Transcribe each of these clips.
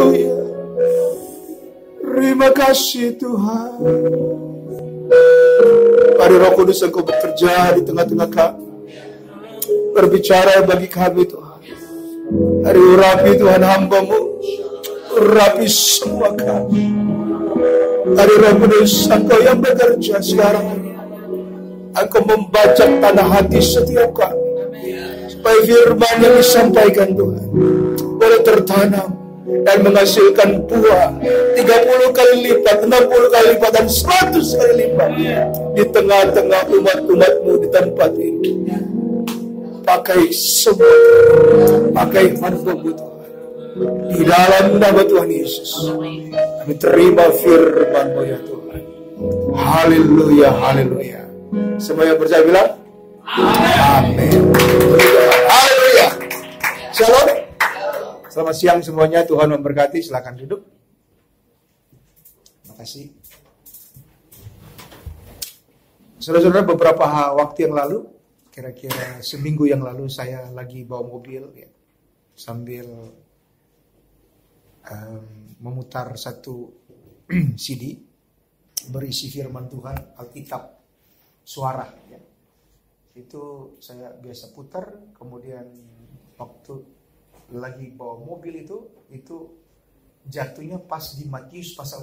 Haleluya. Terima kasih Tuhan. Mari Roh Kudus Engkau bekerja di tengah-tengah kami. Berbicara bagi kami Tuhan. Hari urapi Tuhan hamba-Mu. Urapi semua kami. Hari Roh Kudus Engkau yang bekerja sekarang ini. Engkau membajak tanah hati setiap kami. Supaya firman yang disampaikan Tuhan boleh tertanam dan menghasilkan buah 30 kali lipat, 60 kali lipat, dan 100 kali lipat di tengah-tengah umat-umat-Mu di tempat ini. Pakai semua, pakai hamba-Mu Tuhan. Di dalam nama Tuhan Yesus kami terima firman-Mu ya Tuhan. Haleluya, haleluya. Semua yang percaya bilang amin. Haleluya. Shalom. Selamat siang semuanya, Tuhan memberkati. Silakan duduk. Terima kasih. Saudara-saudara, beberapa waktu yang lalu, kira-kira seminggu yang lalu, saya lagi bawa mobil ya, sambil memutar satu CD berisi firman Tuhan, Alkitab suara ya. Itu saya biasa putar, kemudian waktu lagi bawa mobil itu jatuhnya pas di Matius pasal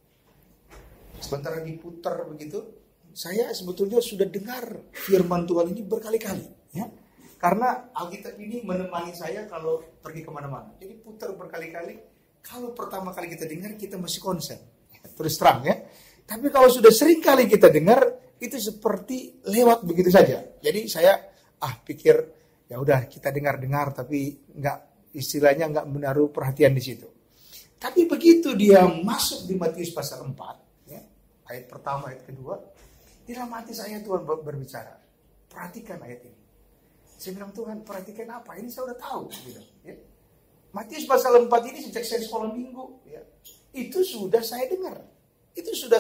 4. Sebentar diputar begitu, saya sebetulnya sudah dengar firman Tuhan ini berkali-kali ya. Karena Alkitab ini menemani saya kalau pergi kemana-mana. Jadi putar berkali-kali. Kalau pertama kali kita dengar, kita masih konsen. Terus terang ya. Tapi kalau sudah sering kali kita dengar, itu seperti lewat begitu saja. Jadi saya pikir ya udah kita dengar-dengar, tapi istilahnya nggak menaruh perhatian di situ. Tapi begitu dia masuk di Matius pasal 4, ya, ayat pertama, ayat kedua, di dalam hati saya Tuhan berbicara, perhatikan ayat ini. Saya bilang, Tuhan perhatikan apa? Ini saya udah tahu. Gitu, ya. Matius pasal 4 ini sejak saya sekolah minggu, ya, itu sudah saya dengar. Itu sudah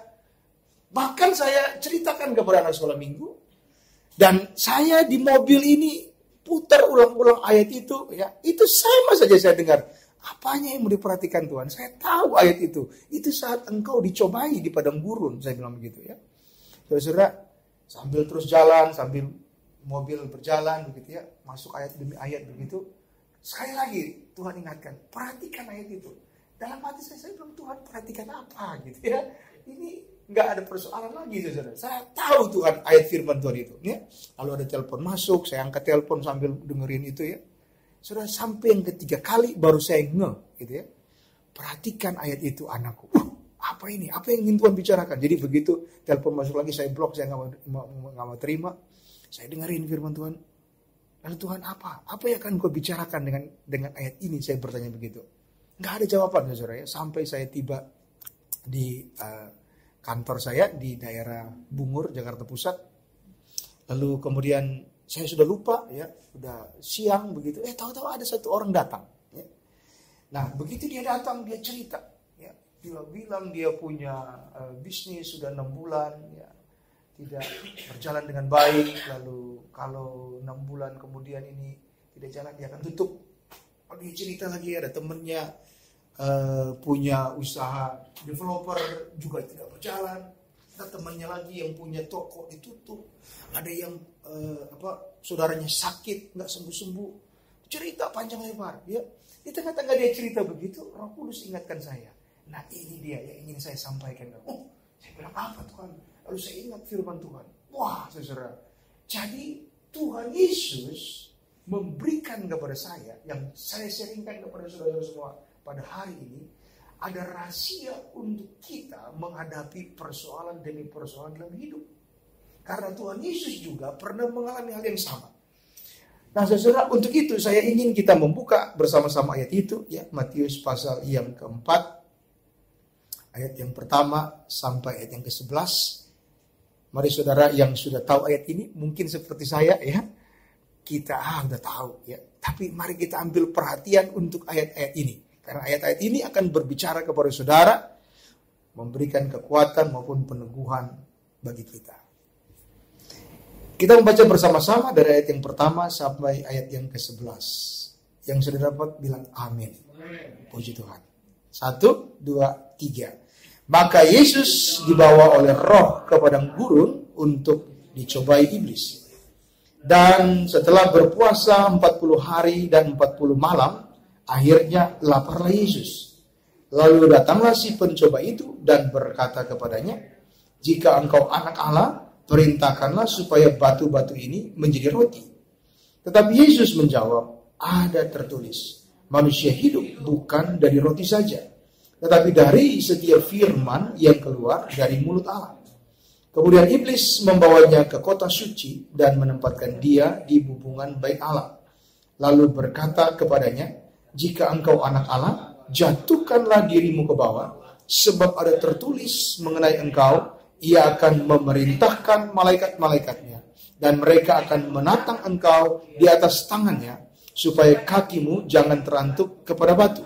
bahkan saya ceritakan kepada anak sekolah minggu. Dan saya di mobil ini putar ulang-ulang ayat itu, ya, itu sama saja saya dengar. Apanya yang mau diperhatikan Tuhan? Saya tahu ayat itu. Itu saat engkau dicobai di padang gurun, saya bilang begitu ya. Saudara, sambil terus jalan, sambil mobil berjalan begitu ya, masuk ayat demi ayat begitu. Sekali lagi Tuhan ingatkan, perhatikan ayat itu. Dalam hati saya bilang, Tuhan perhatikan apa gitu ya. Ini nggak ada persoalan lagi, saudara. Saya tahu Tuhan ayat firman Tuhan itu. Ya. Lalu ada telepon masuk, saya angkat telepon sambil dengerin itu ya. Sudah sampai yang ketiga kali baru saya gitu ya. Perhatikan ayat itu anakku. Apa ini? Apa yang ingin Tuhan bicarakan? Jadi begitu telepon masuk lagi, saya blok, saya nggak mau terima. Saya dengerin firman Tuhan. Lalu Tuhan apa? Apa yang akan kau bicarakan dengan ayat ini? Saya bertanya begitu. Nggak ada jawaban, saudara ya. Sampai saya tiba di kantor saya di daerah Bungur, Jakarta Pusat. Lalu kemudian saya sudah lupa ya, sudah siang begitu. Tahu-tahu ada satu orang datang. Ya. Nah begitu dia datang, dia cerita. Ya. Dia bilang dia punya bisnis sudah 6 bulan, ya, tidak berjalan dengan baik. Lalu kalau 6 bulan kemudian ini tidak jalan, dia akan tutup. Dia cerita lagi ada temennya punya usaha developer juga tidak berjalan. Ada temannya lagi yang punya toko ditutup. Ada yang saudaranya sakit nggak sembuh-sembuh. Cerita panjang lebar. Ya, di tengah-tengah dia cerita begitu, Roh Kudus ingatkan saya. Nah ini dia yang ingin saya sampaikan. Saya bilang apa Tuhan? Lalu saya ingat firman Tuhan. Wah saudara. Jadi Tuhan Yesus memberikan kepada saya, yang saya sharingkan kepada saudara-saudara semua pada hari ini, ada rahasia untuk kita menghadapi persoalan demi persoalan dalam hidup. Karena Tuhan Yesus juga pernah mengalami hal yang sama. Nah saudara, untuk itu saya ingin kita membuka bersama-sama ayat itu, ya, Matius pasal yang keempat, ayat yang pertama sampai ayat yang ke-11. Mari saudara yang sudah tahu ayat ini, mungkin seperti saya ya, kita udah tahu ya. Tapi mari kita ambil perhatian untuk ayat-ayat ini. Karena ayat-ayat ini akan berbicara kepada saudara, memberikan kekuatan maupun peneguhan bagi kita. Kita membaca bersama-sama dari ayat yang pertama sampai ayat yang ke-11. Yang sudah dapat bilang amin. Puji Tuhan. 1, 2, 3. Maka Yesus dibawa oleh Roh ke padang gurun untuk dicobai iblis. Dan setelah berpuasa 40 hari dan 40 malam, akhirnya laparlah Yesus. Lalu datanglah si pencoba itu dan berkata kepadanya, "Jika engkau anak Allah, perintahkanlah supaya batu-batu ini menjadi roti." Tetapi Yesus menjawab, "Ada tertulis, manusia hidup bukan dari roti saja, tetapi dari setiap firman yang keluar dari mulut Allah." Kemudian iblis membawanya ke kota suci dan menempatkan dia di hubungan bait Allah. Lalu berkata kepadanya, "Jika engkau anak Allah, jatuhkanlah dirimu ke bawah, sebab ada tertulis mengenai engkau, ia akan memerintahkan malaikat-malaikatnya, dan mereka akan menatang engkau di atas tangannya, supaya kakimu jangan terantuk kepada batu."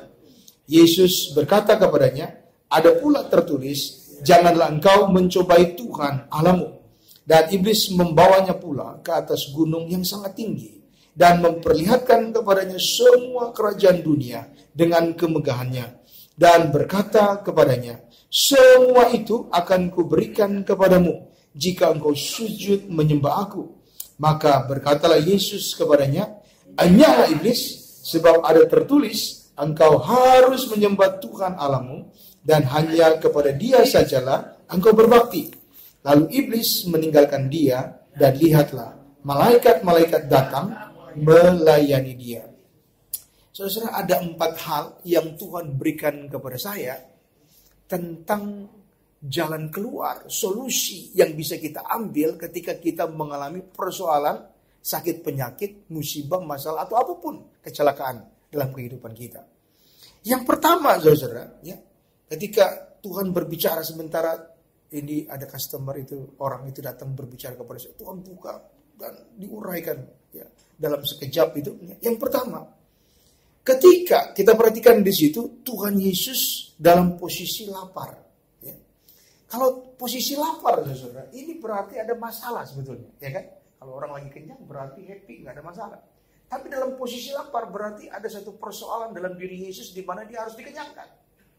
Yesus berkata kepadanya, "Ada pula tertulis, janganlah engkau mencobai Tuhan Allahmu." Dan iblis membawanya pula ke atas gunung yang sangat tinggi dan memperlihatkan kepadanya semua kerajaan dunia dengan kemegahannya, dan berkata kepadanya, "Semua itu akan kuberikan kepadamu jika engkau sujud menyembah aku." Maka berkatalah Yesus kepadanya, "Enyahlah iblis, sebab ada tertulis, engkau harus menyembah Tuhan Allahmu, dan hanya kepada dia sajalah engkau berbakti." Lalu iblis meninggalkan dia, dan lihatlah, malaikat-malaikat datang melayani dia. Saudara, ada 4 hal yang Tuhan berikan kepada saya tentang jalan keluar, solusi yang bisa kita ambil ketika kita mengalami persoalan, sakit penyakit, musibah, masalah, atau apapun kecelakaan dalam kehidupan kita. Yang pertama, saudara, ya, ketika Tuhan berbicara, sementara ini ada customer itu, orang itu datang berbicara kepada saya, Tuhan buka dan diuraikan ya dalam sekejap itu. Yang pertama, ketika kita perhatikan di situ, Tuhan Yesus dalam posisi lapar. Ya. Kalau posisi lapar, saudara, ini berarti ada masalah sebetulnya, ya kan? Kalau orang lagi kenyang berarti happy, nggak ada masalah. Tapi dalam posisi lapar berarti ada satu persoalan dalam diri Yesus di mana dia harus dikenyangkan.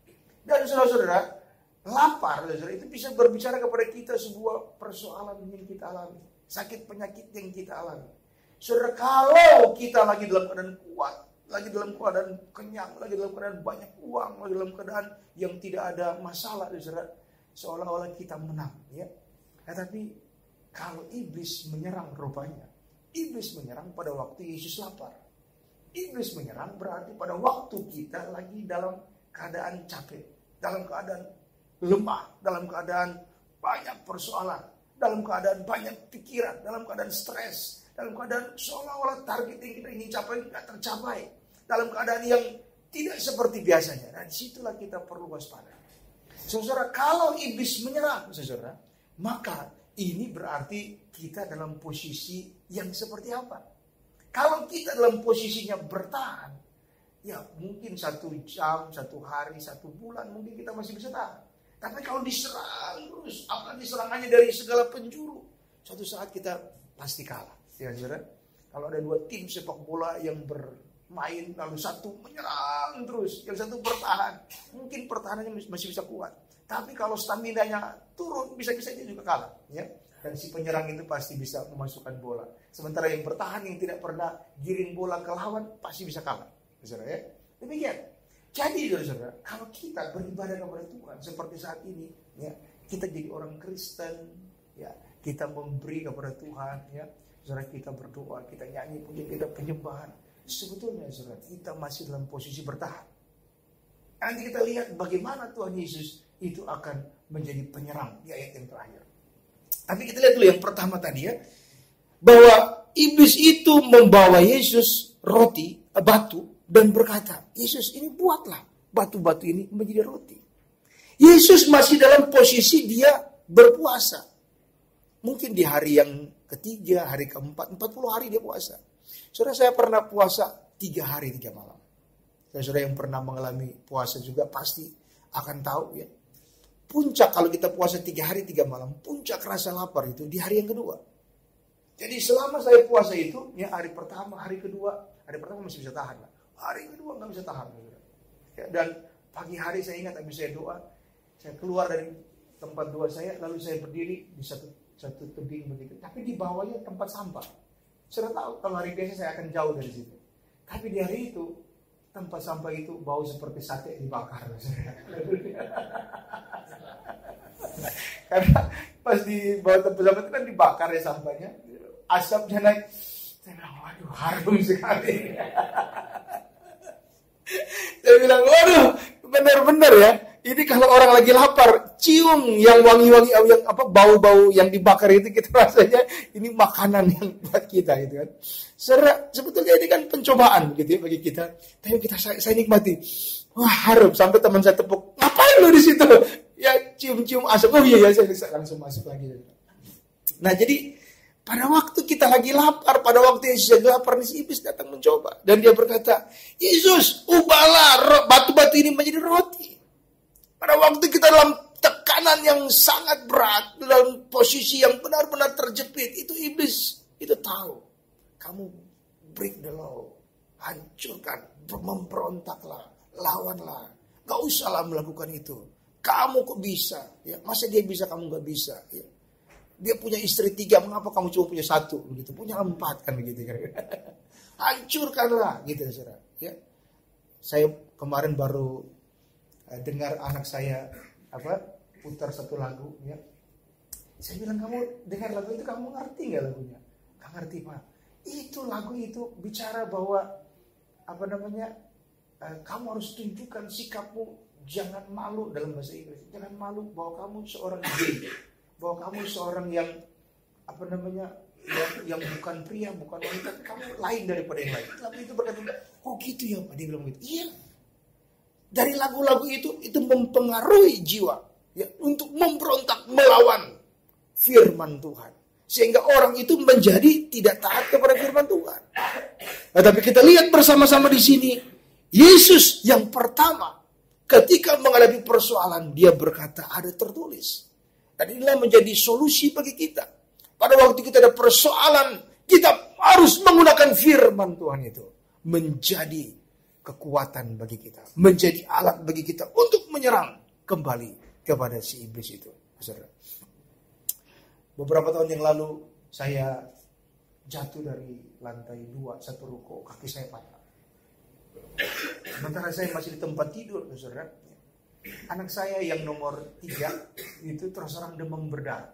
Dan saudara-saudara, lapar, saudara, itu bisa berbicara kepada kita sebuah persoalan yang kita alami, sakit penyakit yang kita alami. Saudara, kalau kita lagi dalam keadaan kuat, lagi dalam keadaan kenyang, lagi dalam keadaan banyak uang, lagi dalam keadaan yang tidak ada masalah, saudara, seolah-olah kita menang, ya. Tetapi kalau iblis menyerang rupanya, iblis menyerang pada waktu Yesus lapar. Iblis menyerang berarti pada waktu kita lagi dalam keadaan capek, dalam keadaan lemah, dalam keadaan banyak persoalan, dalam keadaan banyak pikiran, dalam keadaan stres, dalam keadaan seolah-olah target yang kita ingin capai tidak tercapai, dalam keadaan yang tidak seperti biasanya. Dan disitulah kita perlu waspada. Saudara, kalau iblis menyerang, saudara, maka ini berarti kita dalam posisi yang seperti apa? Kalau kita dalam posisinya bertahan, ya mungkin 1 jam, 1 hari, 1 bulan mungkin kita masih bisa tahan. Tapi kalau diserang terus, apalagi serangannya dari segala penjuru, suatu saat kita pasti kalah. Ya saudara, kalau ada 2 tim sepak bola yang bermain, lalu satu menyerang terus, yang satu bertahan, mungkin pertahanannya masih bisa kuat. Tapi kalau staminanya turun, bisa-bisa dia juga kalah. Ya. Dan si penyerang itu pasti bisa memasukkan bola. Sementara yang bertahan, yang tidak pernah giring bola ke lawan, pasti bisa kalah. Saudara, ya. Demikian. Jadi, saudara, kalau kita beribadah kepada Tuhan seperti saat ini, ya, kita jadi orang Kristen, ya, kita memberi kepada Tuhan, ya, saudara, kita berdoa, kita nyanyi, puji, kita penyembahan. Sebetulnya, saudara, kita masih dalam posisi bertahan. Nanti kita lihat bagaimana Tuhan Yesus itu akan menjadi penyerang di ayat yang terakhir. Tapi kita lihat dulu yang pertama tadi, ya, bahwa iblis itu membawa Yesus roti, batu, dan berkata, Yesus, ini buatlah batu-batu ini menjadi roti. Yesus masih dalam posisi dia berpuasa. Mungkin di hari yang ketiga, hari keempat, 40 hari dia puasa. Saudara, saya pernah puasa 3 hari 3 malam. Saudara yang pernah mengalami puasa juga pasti akan tahu, ya. Puncak kalau kita puasa 3 hari 3 malam, puncak rasa lapar itu di hari yang kedua. Jadi selama saya puasa itu, ya, hari pertama, hari kedua masih bisa tahan. Hari kedua nggak bisa tahan. Ya, dan Pagi hari saya ingat habis saya doa, saya keluar dari tempat doa saya, lalu saya berdiri di satu tebing begitu. Tapi di bawahnya tempat sampah. Sudah tahu kalau hari biasa saya akan jauh dari situ. Tapi di hari itu tempat sampah itu bau seperti sate dibakar. Karena pas di bawah tempat sampah itu kan dibakar ya sampahnya, asapnya naik. Saya bilang, waduh, harum sekali. Saya bilang, waduh, benar-benar ya. Ini kalau orang lagi lapar, cium yang wangi-wangi, yang bau-bau yang dibakar itu, kita rasanya ini makanan yang buat kita gitu kan. Sebetulnya ini kan pencobaan gitu ya bagi kita. Tapi saya nikmati. Wah, harum, sampai teman saya tepuk. Ngapain lu di situ? Ya cium-cium asap. Oh iya, saya langsung masuk lagi. Nah, jadi pada waktu kita lagi lapar, pada waktu Yesus lagi lapar, iblis datang mencoba. Dan dia berkata, Yesus, ubahlah batu-batu ini menjadi roti. Pada waktu kita dalam tekanan yang sangat berat, dalam posisi yang benar-benar terjepit, itu iblis, itu tahu. Kamu break the law, hancurkan, memberontaklah, lawanlah. Gak usahlah melakukan itu. Kamu kok bisa? Ya, masa dia bisa, kamu gak bisa? Ya. Dia punya istri 3, mengapa kamu cuma punya 1? Begitu, punya 4 kan begitu. Hancurkanlah, gitu saudara. Ya. Saya kemarin baru dengar anak saya putar satu lagu, ya. Saya bilang, kamu dengar lagu itu, kamu ngerti nggak lagunya? Nggak ngerti, Pak. Itu lagu itu bicara bahwa kamu harus tunjukkan sikapmu, jangan malu dalam bahasa Inggris, jangan malu bahwa kamu seorang gay, bahwa kamu seorang yang yang bukan pria, bukan wanita, kamu lain daripada yang lain. Lagu itu berkata, oh gitu ya Pak, dia bilang gitu. Iya. Dari lagu-lagu itu mempengaruhi jiwa ya, untuk memberontak melawan firman Tuhan. Sehingga orang itu menjadi tidak taat kepada firman Tuhan. Nah, tapi kita lihat bersama-sama di sini, Yesus yang pertama ketika menghadapi persoalan, dia berkata ada tertulis. Dan inilah menjadi solusi bagi kita. Pada waktu kita ada persoalan, kita harus menggunakan firman Tuhan itu. Menjadi kekuatan bagi kita. Menjadi alat bagi kita untuk menyerang kembali kepada si iblis itu. Saudara. Beberapa tahun yang lalu, saya jatuh dari lantai 2, satu ruko, kaki saya patah. Sementara saya masih di tempat tidur, saudara. Anak saya yang nomor 3 itu terserang demam berdarah.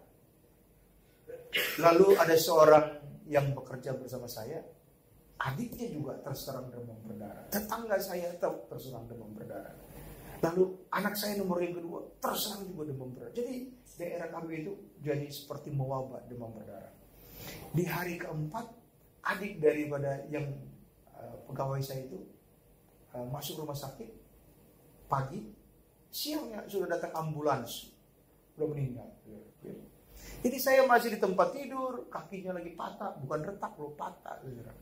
Lalu ada seorang yang bekerja bersama saya, adiknya juga terserang demam berdarah. Tetangga saya tahu terserang demam berdarah. Lalu anak saya nomor yang kedua terserang juga demam berdarah. Jadi daerah kami itu jadi seperti mewabah demam berdarah. Di hari keempat, adik daripada yang pegawai saya itu masuk rumah sakit pagi, siangnya sudah datang ambulans, sudah meninggal. Jadi saya masih di tempat tidur, kakinya lagi patah, bukan retak loh, patah.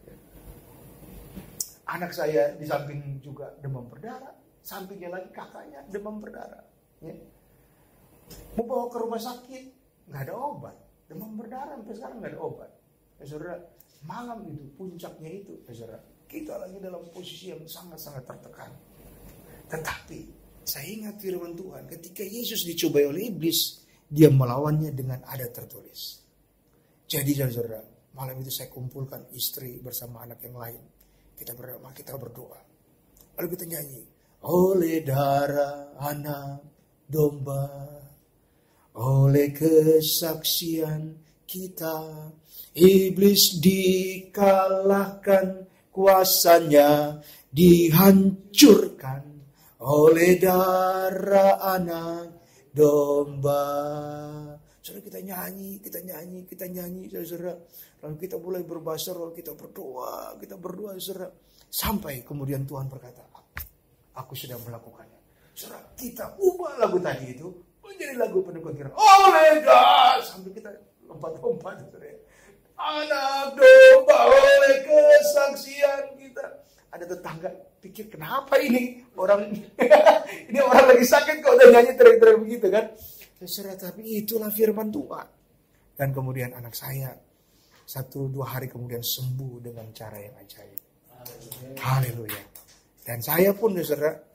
Anak saya di samping juga demam berdarah, sampingnya lagi kakaknya demam berdarah. Ya. Mau bawa ke rumah sakit, nggak ada obat. Demam berdarah sampai sekarang nggak ada obat. Ya, saudara, malam itu puncaknya itu, ya, saudara, kita lagi dalam posisi yang sangat-sangat tertekan. Tetapi saya ingat firman Tuhan, ketika Yesus dicobai oleh iblis, dia melawannya dengan ada tertulis. Jadi saudara, malam itu saya kumpulkan istri bersama anak yang lain. Kita berdoa. Lalu kita nyanyi. Oleh darah anak domba, oleh kesaksian kita, iblis dikalahkan, kuasanya dihancurkan. Oleh darah anak domba. Saudara, kita nyanyi, saudara. Lalu kita mulai berbahasa roh, kita berdoa, saudara. Sampai kemudian Tuhan berkata, aku sudah melakukannya. Saudara, kita ubah lagu tadi itu menjadi lagu penuh kegirangan. Oleh darah, sampai kita lompat-lompat, saudara. Anak domba, oleh kesaksian kita. Ada tetangga pikir, kenapa ini orang ini orang lagi sakit kok udah nyanyi teriak-teriak begitu kan? Saudara, tapi itulah firman Tuhan. Dan kemudian anak saya 1-2 hari kemudian sembuh dengan cara yang ajaib. Haleluya. Dan saya pun saudara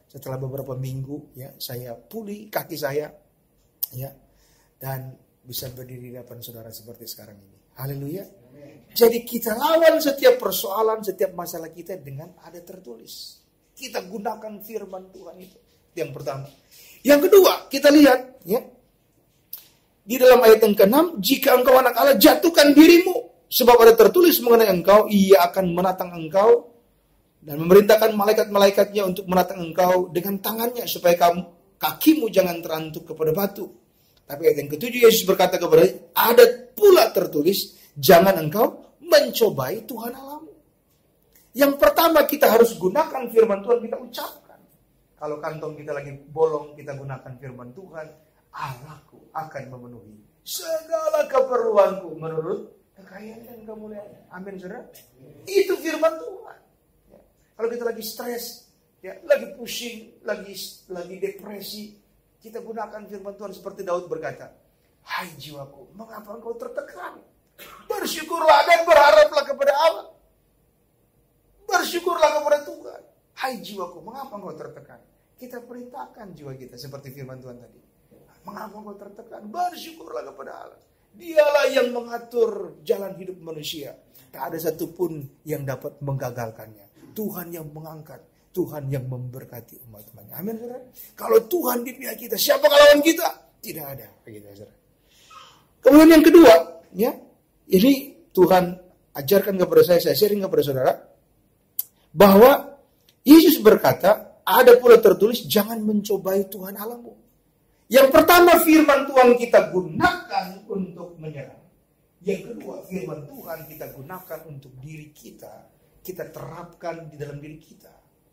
setelah beberapa minggu ya saya pulih kaki saya ya dan bisa berdiri di hadapan saudara seperti sekarang ini. Haleluya. Jadi kita lawan setiap persoalan, setiap masalah kita dengan ada tertulis. Kita gunakan firman Tuhan itu. Yang pertama. Yang kedua, kita lihat ya. Di dalam ayat yang ke-6, jika engkau anak Allah, jatuhkan dirimu. Sebab ada tertulis mengenai engkau, ia akan menatang engkau dan memerintahkan malaikat-malaikatnya untuk menatang engkau dengan tangannya supaya kakimu jangan terantuk kepada batu. Tapi ayat yang ke-7 Yesus berkata kepada dia, ada pula tertulis, jangan engkau mencobai Tuhan Allahmu. Yang pertama kita harus gunakan firman Tuhan, kita ucapkan. Kalau kantong kita lagi bolong, kita gunakan firman Tuhan. Allahku akan memenuhi segala keperluanku menurut kekayaan dan kemuliaan. Amin, saudara. Itu firman Tuhan. Ya. Kalau kita lagi stres, ya, lagi pusing, lagi depresi, kita gunakan firman Tuhan seperti Daud berkata, hai jiwaku, mengapa engkau tertekan? Bersyukurlah dan berharaplah kepada Allah. Bersyukurlah kepada Tuhan. Hai jiwaku, mengapa engkau tertekan? Kita perintahkan jiwa kita seperti firman Tuhan tadi. Mengapa engkau tertekan? Bersyukurlah kepada Allah. Dialah yang mengatur jalan hidup manusia. Tak ada satupun yang dapat menggagalkannya. Tuhan yang mengangkat. Tuhan yang memberkati umat-umatnya. Amin, saudara. Kalau Tuhan di pihak kita, siapa lawan kita? Tidak ada. Begitu, saudara. Kemudian yang kedua, ya, ini Tuhan ajarkan kepada saya sharing kepada saudara, bahwa Yesus berkata, ada pula tertulis, jangan mencobai Tuhan Allahmu. Yang pertama, firman Tuhan kita gunakan untuk menyerang. Yang kedua, firman Tuhan kita gunakan untuk diri kita. Kita terapkan di dalam diri kita.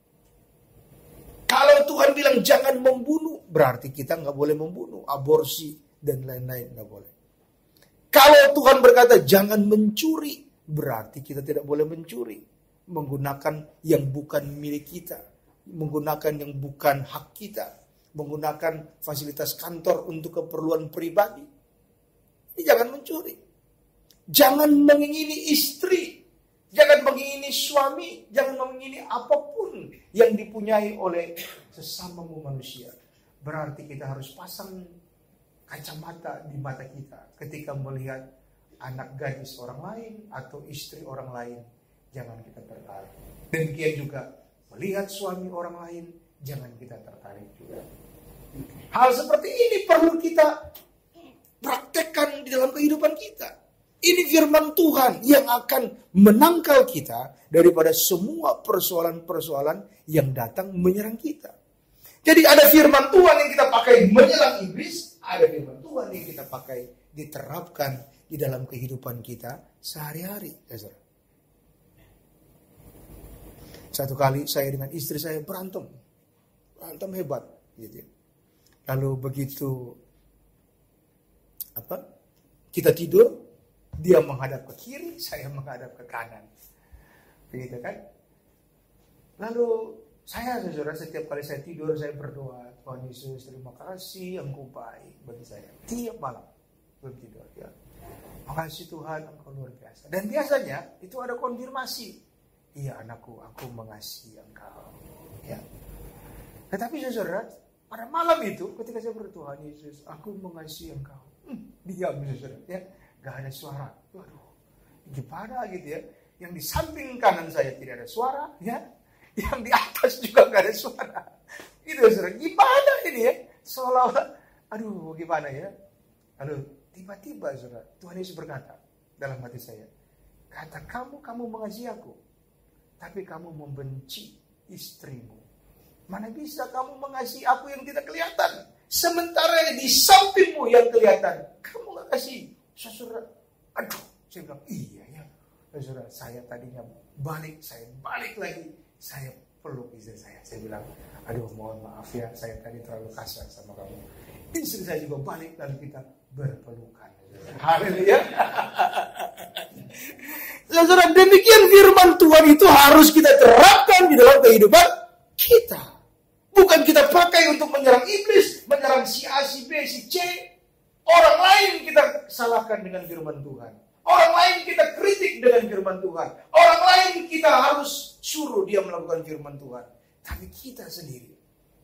Kalau Tuhan bilang jangan membunuh, berarti kita nggak boleh membunuh. Aborsi dan lain-lain nggak boleh. Kalau Tuhan berkata jangan mencuri, berarti kita tidak boleh mencuri. Menggunakan yang bukan milik kita. Menggunakan yang bukan hak kita. Menggunakan fasilitas kantor untuk keperluan pribadi. Ini jangan mencuri. Jangan mengingini istri. Jangan mengingini suami. Jangan mengingini apapun yang dipunyai oleh sesamamu manusia. Berarti kita harus pasang kacamata di mata kita ketika melihat anak gadis orang lain atau istri orang lain. Jangan kita tertarik. Demikian juga melihat suami orang lain. Jangan kita tertarik juga. Hal seperti ini perlu kita praktekkan di dalam kehidupan kita. Ini firman Tuhan yang akan menangkal kita daripada semua persoalan-persoalan yang datang menyerang kita. Jadi ada firman Tuhan yang kita pakai menyerang iblis, ada firman Tuhan yang kita pakai diterapkan di dalam kehidupan kita sehari-hari. Satu kali saya dengan istri saya berantem hebat, gitu. Lalu begitu kita tidur, dia menghadap ke kiri, saya menghadap ke kanan. Begitu kan? Lalu saya, saudara, setiap kali saya tidur, saya berdoa, Tuhan Yesus, terima kasih, Engkau baik bagi saya. Tiap malam belum tidur, ya. Makasih Tuhan, Engkau luar biasa. Dan biasanya itu ada konfirmasi. Iya anakku, aku mengasihi Engkau. Ya. Tetapi saudara, pada malam itu, ketika saya berdoa, Tuhan Yesus, aku mengasihi Engkau. Diam, saudara, ya. Gak ada suara. Waduh, gimana gitu ya. Yang di samping kanan saya tidak ada suara, ya. Yang di atas juga gak ada suara. Gitu, saudara. Gimana ini ya? Seolah-olah, aduh, gimana ya? Lalu tiba-tiba, saudara, Tuhan Yesus berkata dalam hati saya, kata kamu mengasihi aku, tapi kamu membenci istrimu. Mana bisa kamu mengasihi aku yang tidak kelihatan, sementara di sampingmu yang kelihatan kamu gak kasih. Saudara, aduh, saya bilang iya ya. Saudara, saya tadinya saya balik lagi, saya peluk istri saya. Saya bilang, aduh mohon maaf ya, saya tadi terlalu kasar sama kamu. Istri saya juga balik, lalu kita berpelukan. Haleluya. Saudara, demikian firman Tuhan itu harus kita terapkan di dalam kehidupan kita. Bukan kita pakai untuk menyerang iblis, menyerang si A, si B, si C. Orang lain kita salahkan dengan firman Tuhan. Orang lain kita kritik dengan firman Tuhan. Orang lain kita harus suruh dia melakukan firman Tuhan. Tapi kita sendiri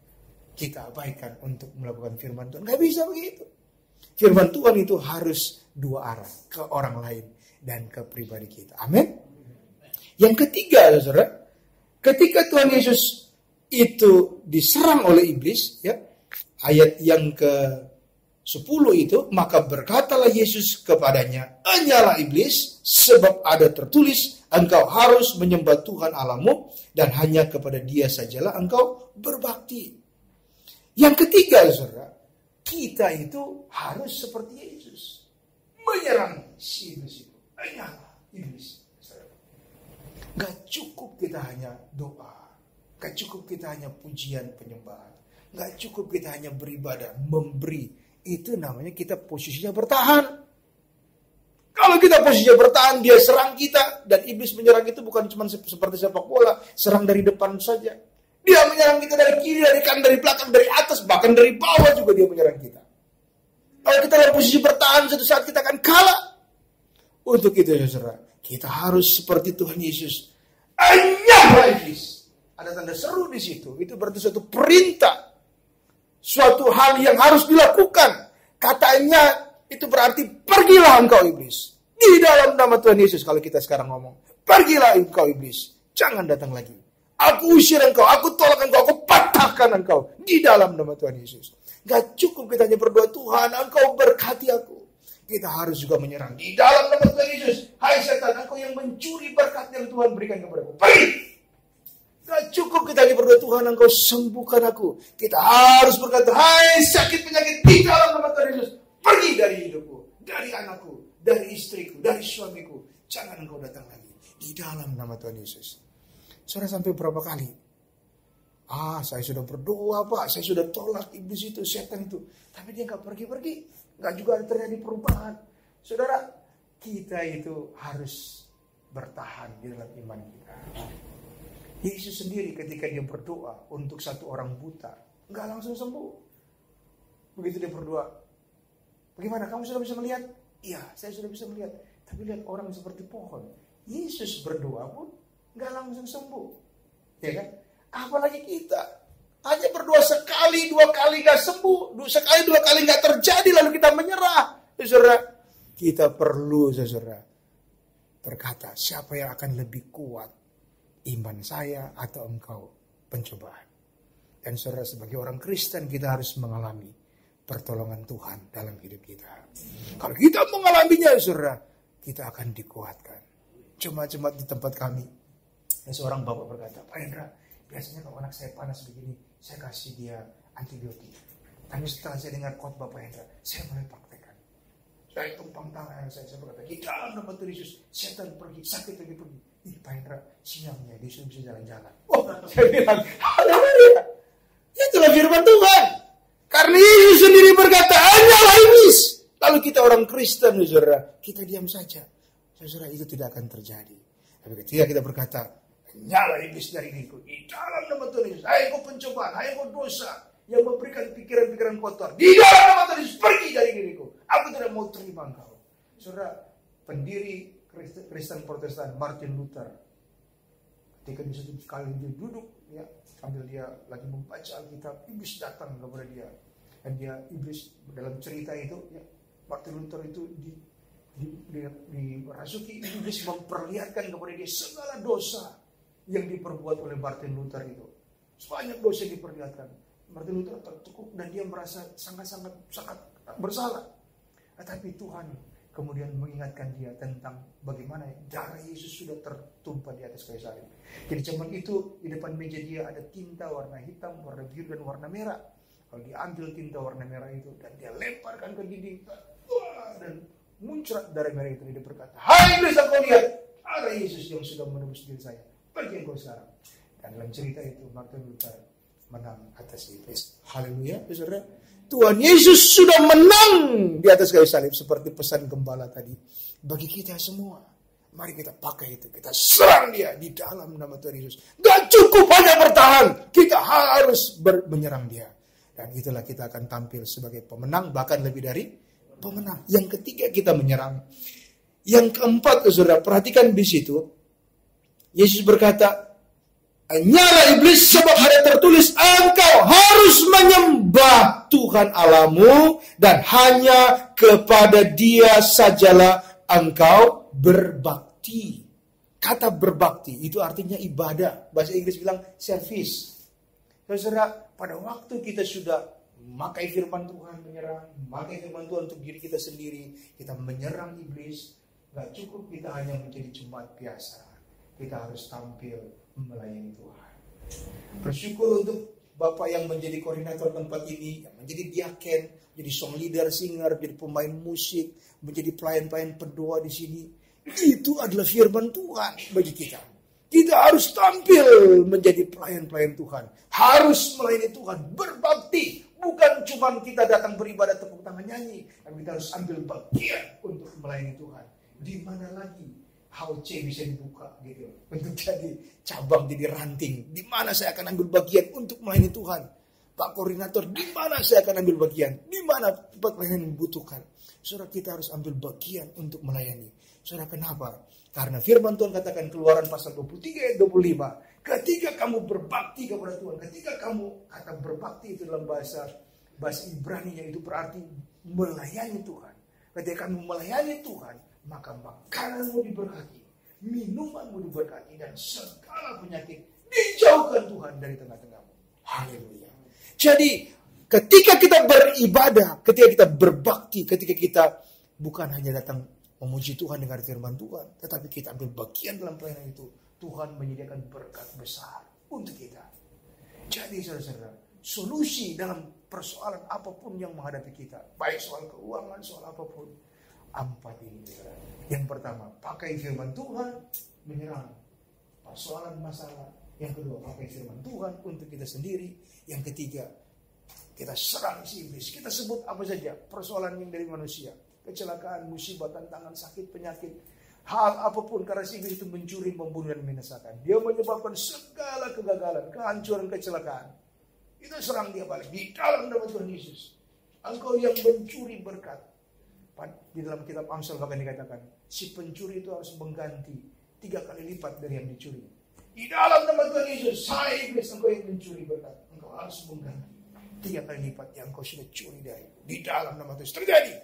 kita abaikan untuk melakukan firman Tuhan. Gak bisa begitu. Firman Tuhan itu harus dua arah, ke orang lain dan ke pribadi kita. Amin. Yang ketiga, saudara, ketika Tuhan Yesus itu diserang oleh iblis, ya, ayat yang ke-10 itu, maka berkatalah Yesus kepadanya, "Enyalah iblis, sebab ada tertulis, engkau harus menyembah Tuhan Allahmu dan hanya kepada Dia sajalah engkau berbakti." Yang ketiga, saudara, kita itu harus seperti Yesus, menyerang si iblis itu. Enyalah iblis. Gak cukup kita hanya doa, gak cukup kita hanya pujian penyembahan, gak cukup kita hanya beribadah, memberi. Itu namanya kita posisinya bertahan. Kalau kita posisinya bertahan, dia serang kita. Dan iblis menyerang itu bukan cuma seperti sepak bola, serang dari depan saja. Dia menyerang kita dari kiri, dari kanan, dari belakang, dari atas, bahkan dari bawah juga dia menyerang kita. Kalau kita dalam posisi bertahan, suatu saat kita akan kalah. Untuk itu, saudara, kita harus seperti Tuhan Yesus. Enyahlah iblis. Ada tanda seru di situ. Itu berarti suatu perintah. Suatu hal yang harus dilakukan. Katanya itu berarti pergilah engkau iblis. Di dalam nama Tuhan Yesus kalau kita sekarang ngomong. Pergilah engkau iblis. Jangan datang lagi. Aku usir engkau. Aku tolak engkau. Aku patahkan engkau. Di dalam nama Tuhan Yesus. Gak cukup kita hanya berdoa, Tuhan engkau berkati aku. Kita harus juga menyerang. Di dalam nama Tuhan Yesus. Hai setan, engkau yang mencuri berkat yang Tuhan berikan kepadaku. Pergi. Gak cukup kita hanya berdoa, Tuhan engkau sembuhkan aku. Kita harus berkata, hai sakit penyakit di dalam nama Tuhan Yesus. Pergi dari hidupku, dari anakku, dari istriku, dari suamiku. Jangan engkau datang lagi. Di dalam nama Tuhan Yesus. Saudara, sampai berapa kali? Saya sudah berdoa Pak. Saya sudah tolak iblis itu, setan itu. Tapi dia gak pergi-pergi. Gak juga terjadi perubahan. Saudara, kita itu harus bertahan di dalam iman kita. Yesus sendiri ketika dia berdoa untuk satu orang buta, gak langsung sembuh. Begitu dia berdoa, bagaimana kamu sudah bisa melihat? Iya, saya sudah bisa melihat. Tapi lihat orang seperti pohon. Yesus berdoa pun gak langsung sembuh. Ya kan? Apalagi kita. Hanya berdoa sekali, dua kali gak sembuh. Sekali, dua kali gak terjadi lalu kita menyerah. Saudara, kita perlu, saudara, berkata, siapa yang akan lebih kuat? Iman saya atau engkau pencobaan. Dan saudara, sebagai orang Kristen kita harus mengalami pertolongan Tuhan dalam hidup kita. Kalau kita mengalaminya, saudara, kita akan dikuatkan. Cuma di tempat kami, seorang bapak berkata, Pak Hendra, biasanya kalau anak saya panas begini, saya kasih dia antibiotik. Tapi setelah saya dengar khotbah Pak Hendra, saya mulai praktekkan. Saya tumpang tangan saya berkata, di dalam nama Tuhan Yesus, setan pergi, sakit lagi pergi. Pak Hendra, siangnya dia sudah bisa jalan-jalan. Saya bilang, haleluya. Itulah firman Tuhan. Karena Yesus sendiri berkata, hanyalah iblis. Lalu kita orang Kristen, saudara, kita diam saja. Saudara, itu tidak akan terjadi. Tapi ketika kita berkata, hanyalah iblis dari diriku. Di dalam nama Tuhan Yesus, hai kau pencobaan, hai kau dosa, yang memberikan pikiran-pikiran kotor. Di dalam nama Tuhan Yesus, pergi dari diriku. Aku tidak mau terima engkau. Saudara, pendiri Kristen Protestan Martin Luther, ketika di satu kali dia duduk, ya, sambil dia lagi membaca Alkitab, iblis datang kepada dia. Dan dia, iblis dalam cerita itu, ya, Martin Luther itu dirasuki, iblis memperlihatkan kepada dia segala dosa yang diperbuat oleh Martin Luther itu. Banyak dosa yang diperlihatkan. Martin Luther tertekuk dan dia merasa sangat bersalah. Tetapi Tuhan kemudian mengingatkan dia tentang bagaimana darah Yesus sudah tertumpah di atas kayu salib. Jadi zaman itu di depan meja dia ada tinta warna hitam, warna biru dan warna merah. Kalau dia ambil tinta warna merah itu dan dia lemparkan ke dinding, dan muncrat darah merah itu, dia berkata, hai iblis, engkau lihat darah Yesus yang sudah menebus diri saya. Pergi engkau sekarang. Dan dalam cerita itu Martin Luther menang atas iblis. Haleluya, saudara. Tuhan Yesus sudah menang di atas kayu salib seperti pesan gembala tadi. Bagi kita semua, mari kita pakai itu. Kita serang dia di dalam nama Tuhan Yesus. Gak cukup hanya bertahan, kita harus menyerang dia. Dan itulah kita akan tampil sebagai pemenang, bahkan lebih dari pemenang. Yang ketiga kita menyerang. Yang keempat, saudara, perhatikan di situ. Yesus berkata, Nyala iblis, sebab ada tertulis, engkau harus menyembah Tuhan Allahmu dan hanya kepada Dia sajalah engkau berbakti. Kata berbakti itu artinya ibadah. Bahasa Inggris bilang service. Saudara, pada waktu kita sudah memakai firman Tuhan menyerang, memakai firman Tuhan untuk diri kita sendiri, kita menyerang iblis, gak cukup kita hanya menjadi jemaat biasa. Kita harus tampil melayani Tuhan. Bersyukur untuk Bapak yang menjadi koordinator tempat ini, yang menjadi diaken, menjadi song leader, singer, menjadi pemain musik, menjadi pelayan-pelayan pendoa di sini. Itu adalah firman Tuhan bagi kita. Kita harus tampil menjadi pelayan-pelayan Tuhan. Harus melayani Tuhan, berbakti. Bukan cuma kita datang beribadah tepuk tangan nyanyi, tapi kita harus ambil bagian untuk melayani Tuhan. Di mana lagi HOC bisa dibuka gitu untuk jadi cabang, jadi ranting. Di mana saya akan ambil bagian untuk melayani Tuhan? Pak Koordinator, di mana saya akan ambil bagian? Di mana tempat pelayanan dibutuhkan? Saudara, kita harus ambil bagian untuk melayani. Saudara, kenapa? Karena firman Tuhan katakan Keluaran pasal 23 ayat 25. Ketika kamu berbakti kepada Tuhan, ketika kamu, kata berbakti itu dalam bahasa Ibrani yang itu berarti melayani Tuhan. Ketika kamu melayani Tuhan, maka makananmu diberkati, minumanmu diberkati, dan segala penyakit dijauhkan Tuhan dari tengah-tengahmu. Haleluya. Jadi ketika kita beribadah, ketika kita berbakti, ketika kita bukan hanya datang memuji Tuhan dengan firman Tuhan, tetapi kita ambil bagian dalam pelayanan itu, Tuhan menyediakan berkat besar untuk kita. Jadi saudara-saudara, solusi dalam persoalan apapun yang menghadapi kita, baik soal keuangan, soal apapun, 4 ini. Yang pertama, pakai firman Tuhan menyerang persoalan masalah. Yang kedua, pakai firman Tuhan untuk kita sendiri. Yang ketiga, kita serang si iblis. Kita sebut apa saja persoalan yang dari manusia. Kecelakaan, musibah, tantangan, sakit, penyakit. Hal apapun, karena si iblis itu mencuri, membunuh, dan membinasakan. Dia menyebabkan segala kegagalan, kehancuran, kecelakaan. Itu serang dia balik. Di dalam nama Tuhan Yesus. Engkau yang mencuri berkat. Di dalam kitab Amsal bahkan dikatakan, si pencuri itu harus mengganti 3 kali lipat dari yang dicuri. Di dalam nama Tuhan Yesus, saya iblis, engkau yang mencuri berkat, engkau harus mengganti 3 kali lipat yang engkau sudah curi dari. Di dalam nama Tuhan terjadi.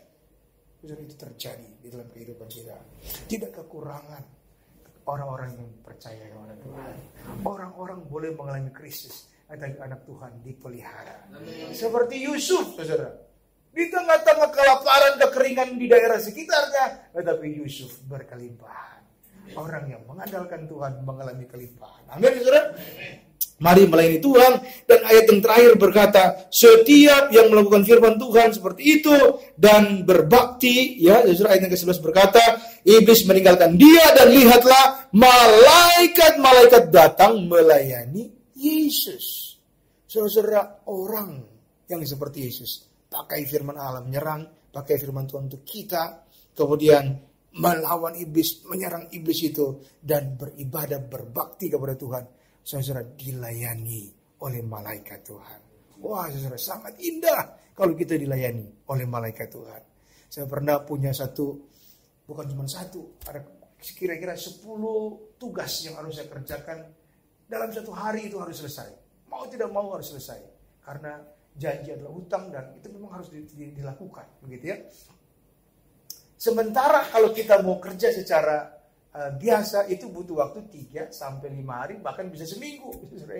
Itu terjadi di dalam kehidupan kita. Tidak kekurangan orang-orang yang percaya kepada Tuhan. Orang-orang boleh mengalami krisis, tetapi anak Tuhan dipelihara. Seperti Yusuf, saudara. Di tengah-tengah kelaparan, kekeringan di daerah sekitarnya, tetapi Yusuf berkelimpahan. Orang yang mengandalkan Tuhan mengalami kelimpahan. Amin, saudara. Mari melayani Tuhan. Dan ayat yang terakhir berkata, setiap yang melakukan firman Tuhan seperti itu dan berbakti, ya, saudara, ayat yang ke-11 berkata, iblis meninggalkan dia dan lihatlah malaikat-malaikat datang melayani Yesus. Saudara, orang yang seperti Yesus pakai firman Allah menyerang, pakai firman Tuhan untuk kita, kemudian melawan iblis, menyerang iblis itu, dan beribadah, berbakti kepada Tuhan. Saudara, dilayani oleh malaikat Tuhan. Wah, saudara, sangat indah kalau kita dilayani oleh malaikat Tuhan. Saya pernah punya bukan cuma satu, ada kira-kira 10 tugas yang harus saya kerjakan dalam 1 hari, itu harus selesai. Mau tidak mau harus selesai. Karena janji adalah hutang dan itu memang harus dilakukan, begitu ya. Sementara kalau kita mau kerja secara biasa itu butuh waktu 3 sampai 5 hari, bahkan bisa seminggu.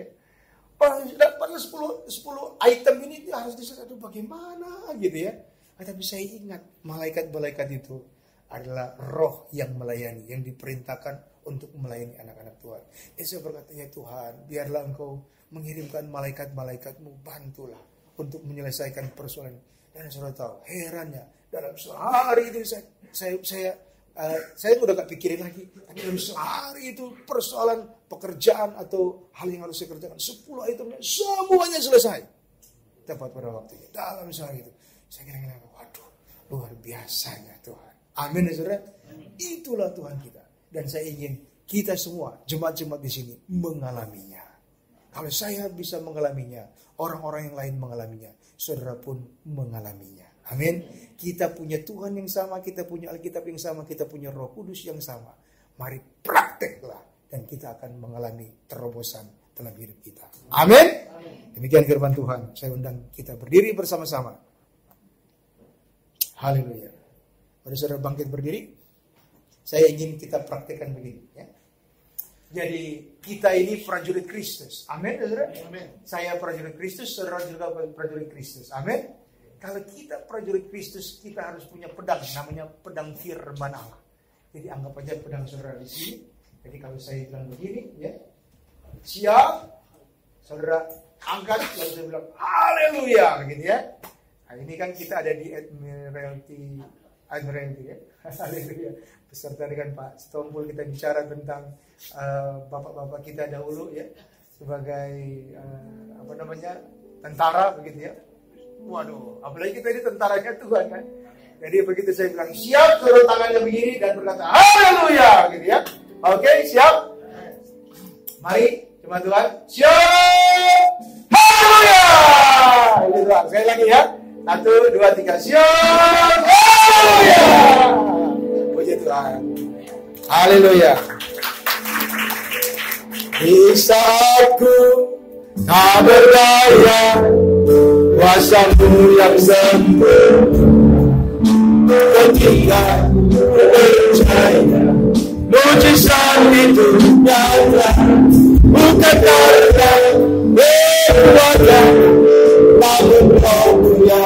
Padahal 10 item ini harus diselesaikan bagaimana gitu ya. Tapi saya ingat malaikat-malaikat itu adalah roh yang melayani, yang diperintahkan untuk melayani anak-anak Tuhan. Saya berkata, ya Tuhan, biarlah Engkau mengirimkan malaikat-malaikatmu, bantulah untuk menyelesaikan persoalan. Dan saudara tahu, herannya dalam sehari itu saya udah gak pikirin lagi. Tapi dalam sehari itu persoalan pekerjaan atau hal yang harus saya kerjakan, 10 itemnya semuanya selesai tepat pada waktunya. Dalam sehari itu saya kira-kira, waduh, luar biasanya Tuhan. Amin ya saudara. Itulah Tuhan kita. Dan saya ingin kita semua jemaat-jemaat di sini mengalaminya. Kalau saya bisa mengalaminya, orang-orang yang lain mengalaminya, saudara pun mengalaminya. Amin. Kita punya Tuhan yang sama, kita punya Alkitab yang sama, kita punya Roh Kudus yang sama. Mari prakteklah dan kita akan mengalami terobosan dalam hidup kita. Amin. Demikian firman Tuhan. Saya undang kita berdiri bersama-sama. Haleluya. Mari saudara bangkit berdiri. Saya ingin kita praktekkan begini. Ya. Jadi kita ini prajurit Kristus. Amin, saudara. Amin. Saya prajurit Kristus, saudara juga prajurit Kristus. Amin. Kalau kita prajurit Kristus, kita harus punya pedang, namanya pedang firman Allah. Jadi anggap aja pedang saudara di sini. Jadi kalau saya bilang begini, ya, siap, saudara angkat, lalu saya bilang haleluya, gitu ya. Nah, ini kan kita ada di Admiralty, ya, haleluya. Beserta dengan Pak Stompul kita bicara tentang bapak-bapak kita dahulu, ya, sebagai tentara, begitu ya. Waduh, apalagi kita ini tentaranya Tuhan kan. Jadi begitu saya bilang siap, turun tangannya begini dan berkata haleluya, gitu ya. Oke, siap. Mari, jemaat Tuhan, siap. Haleluya. Itu doang. Sekali lagi ya. 1, 2, 3, siap. Haleluya. Puji Tuhan. Haleluya. Di saatku tak berdaya, kuasa-Mu yang sempurna. Ketika percaya mujizat itu nyata, bukan karena kekuatan, namun Kau punya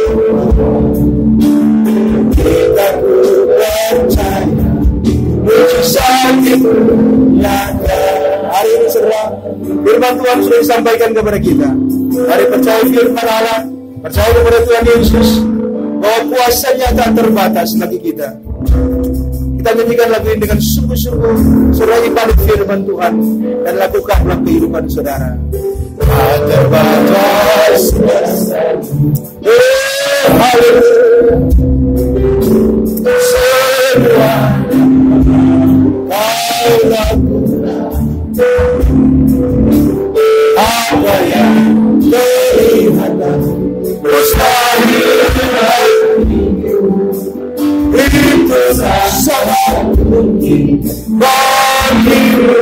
kita ku percaya mujizat itu nyata. Hari ini saudara, firman Tuhan sudah disampaikan kepada kita. Mari percaya firman Allah, percaya kepada Tuhan Yesus, bahwa kuasanya tak terbatas bagi kita. Kita nyanyikan lagu ini dengan sungguh-sungguh. Saudara ipani firman Tuhan dan lakukan dalam kehidupan saudara. Tak terbatas kuasanya. Semua Kau lakukan. Apa yang kelihatan mustahil itu sangat mungkin bagimu.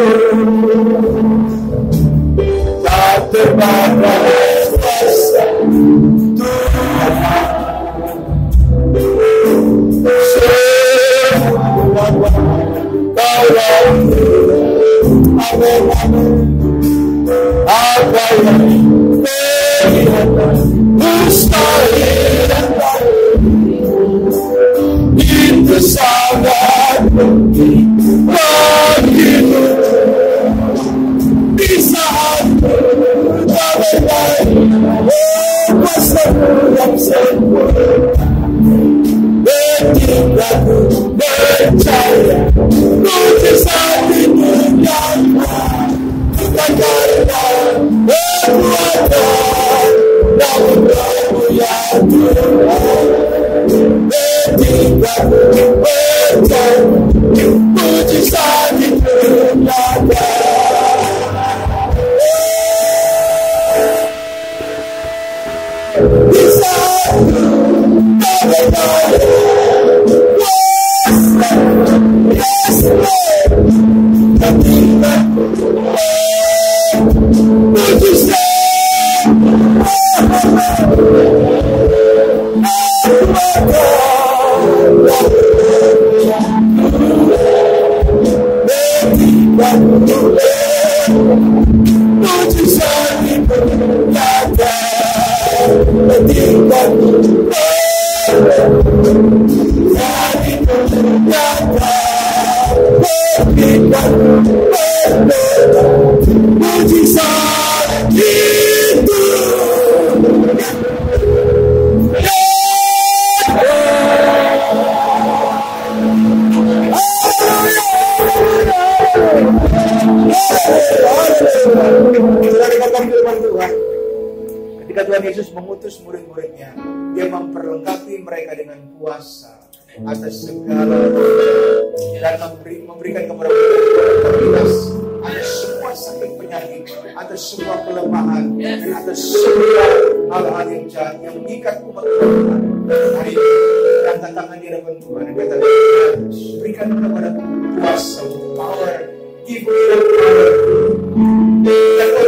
Tak terbatas kuasa Tuhan. Semua Kau lakukan. Amin, amin. Apa yang kelihatan mustahil itu sangat mungkin bagimu. Di saat tak berdaya, kuasa-Mu yang sempurna. Ketika ku percaya mujizat itu nyata, bukan karena kekuatan, namun Kau punya Tuhan. Ketika ku percaya mujizat itu nyata. Di saat ku tak berdaya, yes, Lord. Ketika mujizat mujizat itu nyata. Ketika mujizat itu ketika Tuhan Yesus mengutus murid-muridnya, Dia memperlengkapi mereka dengan kuasa atas segala dan memberikan kepada mereka otoritas atas semua sakit penyakit, atas semua kelemahan, dan atas semua hal-hal yang jahat yang mengikat umat Tuhan. Hari ini angkat tangan di hadapan Tuhan dan kata, berikan kepada kuasa, power, give me the power.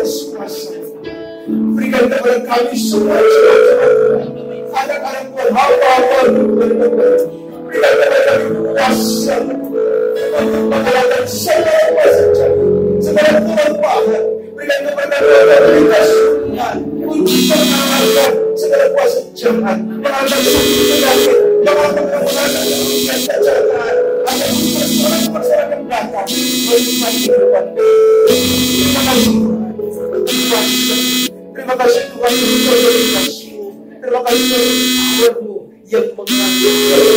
atas kuasa. Berikan kepada kami semua anak-anak Tuhan, hamba-hamba Tuhan. Berikan kepada kami kuasa untuk mengalahkan segala kuasa jahat, segala kelemahan. Berikan kepada kami kesulitan untuk mengalahkan segala kuasa jahat, mengalahkan sakit penyakit, mengalahkan kemudahan dan kejahatan, agar persoalan-persoalan yang datang menikmati kehidupan. Terima kasih Tuhan untuk kuasa. Terima kasih Tuhan untuk kasih-Mu. Terima kasih Tuhan untuk power-Mu yang mengangkat.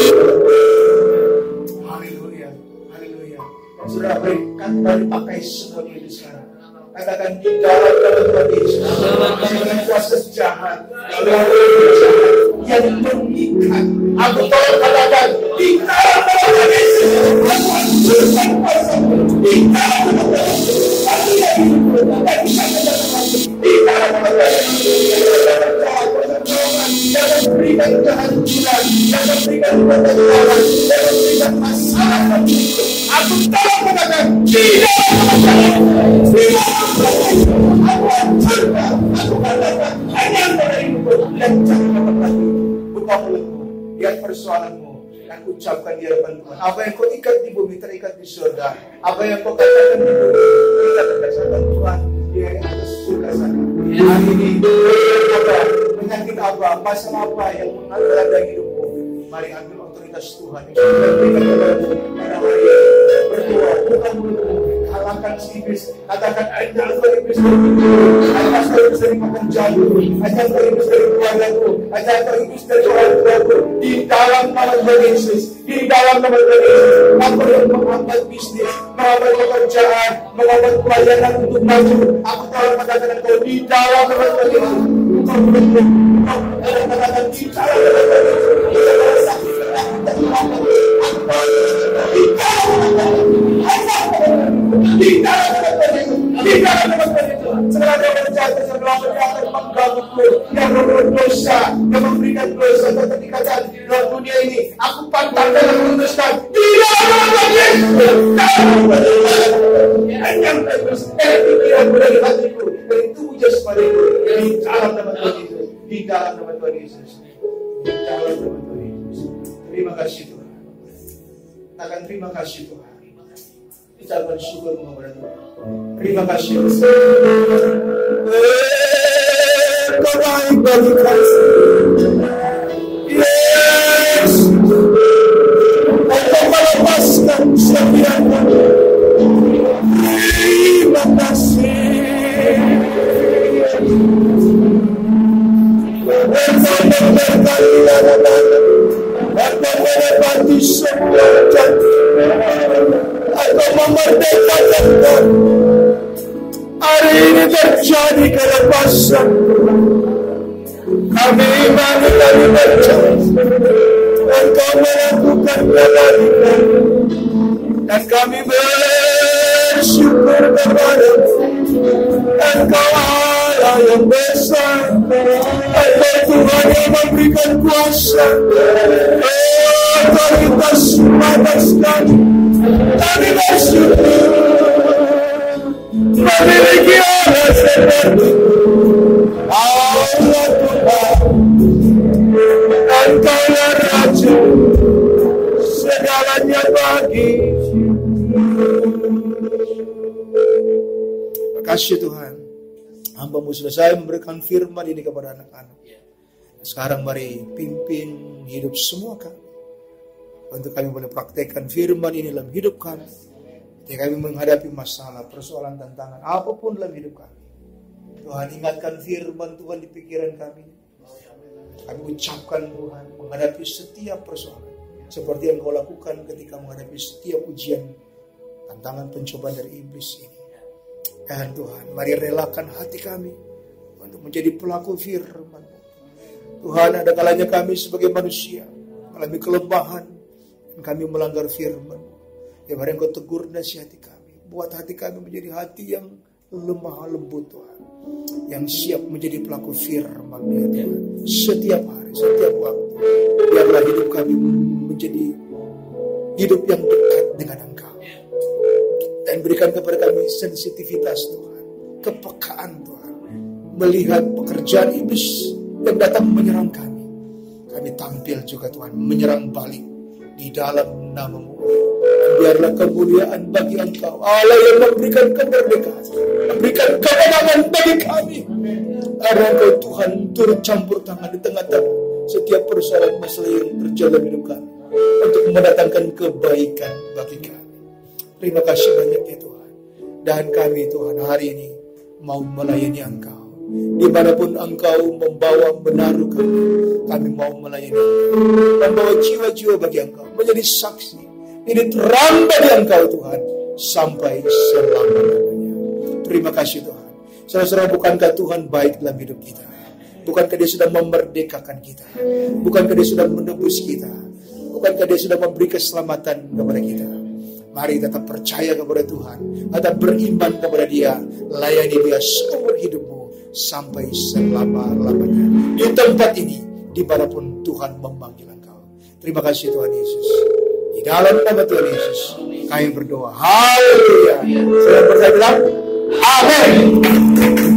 Haleluya, haleluya. Saudara, mari pakai semuanya ini sekarang. Katakan di dalam Tuhan Yesus, dengan kuasa jahat, yang mengikat. Aku tolong katakan di dalam Tuhan Yesus, aku hancurkan kuasa. Di dalam Tuhan Yesus, aku di dalam Tuhan Yesus, yang memberikan kehancuran, yang memberikan kegagalan, yang memberikan masalah. Aku tolong katakan di dalam Tuhan Yesus, di dalam Tuhan Yesus, aku hancurkan. Aku katakan hanya dari itu yang jangan dapat lagi. Buka mulutmu, lihat persoalanmu, dan ucapkan di hadapan Tuhan. Apa yang kau ikat di bumi terikat di surga. Apa yang kau katakan di bumi terikat berdasarkan Tuhan di atas surga sana. Hari ini penyakit apa, masalah apa yang mengadang hidupmu, mari ambil otoritas Tuhan yang sudah berikan kepadamu pada hari ini. Berdoa, buka mulutmu, kalahkan si iblis, katakan ajar dari iblis dari hidupku, ajar iblis dari pekerjaanku, ajar iblis dari keluargaku, ajar iblis dari orang tuaku, di dalam nama Tuhan Yesus, di dalam nama Tuhan Yesus. Aku yang menghambat bisnis, menghambat pekerjaan, menghambat pelayanan untuk maju, aku telah katakan engkau di dalam nama Tuhan Yesus. Buka mulutmu, katakan di dalam nama Tuhan Yesus, di dalam sakit dan menghambat, aku telah di dalam nama Tuhan Yesus. Segala yang berjatuh sebelah yang akan mengganggu, yang membuat dosa, yang memberikan dosa atau kenikmatan dalam dunia ini, aku pantangkan dan memutuskan di dalam nama Tuhan Yesus. Yang terus pikiranku dari hatiku, dari tubuh jasmaniku, di dalam nama Tuhan Yesus, di dalam nama Tuhan Yesus, di dalam nama Tuhan Yesus. Terima kasih Tuhan. Katakan terima kasih Tuhan. Kita bersyukur kepada Tuhan. Terima kasih. Kau baik bagi kami. Yes. Engkau melepaskan setiap kami. Terima kasih. Engkau memberkati anak-anak. Engkau menepati semua janji. Engkau memerdekakan kami. Hari ini terjadi kelepasan. Kami imani, kami percaya Engkau melakukan kebaikan, dan kami bersyukur kepadamu. Engkau Allah yang besar, Engkau Tuhan yang memberikan kuasa, otoritas atas kami. Kami bersyukur memiliki Allah seperti Allah Tuhan. Engkaulah Raja, segalanya bagi. Terima kasih Tuhan. Hamba-Mu selesai memberikan firman ini kepada anak-anak. Sekarang mari pimpin hidup semua kami, untuk kami boleh praktekkan firman ini dalam hidup kami. Ketika kami menghadapi masalah, persoalan, tantangan, apapun dalam hidup kami, Tuhan ingatkan firman Tuhan di pikiran kami. Kami ucapkan Tuhan menghadapi setiap persoalan, seperti yang Kau lakukan ketika menghadapi setiap ujian, tantangan, pencobaan dari iblis ini. Dan Tuhan, mari relakan hati kami untuk menjadi pelaku firman. Tuhan, ada kalanya kami sebagai manusia mengalami kelemahan, dan kami melanggar firman. Ya, mari Engkau tegur nasihati kami. Buat hati kami menjadi hati yang lemah lembut Tuhan, yang siap menjadi pelaku firman ya Tuhan. Setiap hari, setiap waktu, biarlah hidup kami menjadi hidup yang dekat dengan Engkau. Dan berikan kepada kami sensitivitas Tuhan, kepekaan Tuhan, melihat pekerjaan iblis yang datang menyerang kami. Kami tampil juga Tuhan, menyerang balik di dalam nama-Mu. Biarlah kemuliaan bagi Engkau, Allah yang memberikan kemerdekaan, memberikan kemenangan bagi kami. Karena Engkau Tuhan turut campur tangan di tengah-tengah setiap persoalan masalah yang terjadi hidup kami, untuk mendatangkan kebaikan bagi kami. Terima kasih banyak ya Tuhan. Dan kami Tuhan hari ini mau melayani Engkau. Dimanapun Engkau membawa menaruh kami mau melayani Engkau. Membawa jiwa-jiwa bagi Engkau, menjadi saksi, ini terang bagi Engkau Tuhan, sampai selama-lamanya. Terima kasih Tuhan. Saudara-saudara, bukankah Tuhan baik dalam hidup kita? Bukankah Dia sudah memerdekakan kita? Bukankah Dia sudah menebus kita? Bukankah Dia sudah memberi keselamatan kepada kita? Mari tetap percaya kepada Tuhan, tetap beriman kepada Dia, layani Dia seumur hidupmu sampai selama-lamanya. Di tempat ini, dimanapun Tuhan memanggil engkau. Terima kasih Tuhan Yesus. Di dalam nama Tuhan Yesus, kami berdoa. Haleluya. Saya berkata, amin.